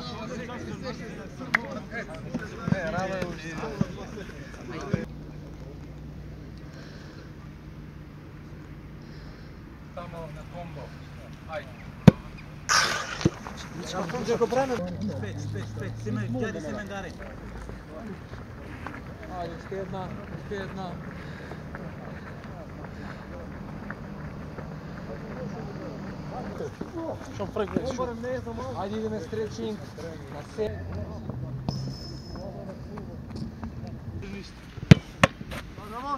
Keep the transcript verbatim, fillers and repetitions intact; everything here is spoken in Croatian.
Ne, rano je uživo. Tamo na kombo. Ajde. Spet, spet, spet. Simen, gdje se mendare? Ajde, još jedna, još jedna. Što pregneš? Ajde ide na stretching. Na se. Bravo.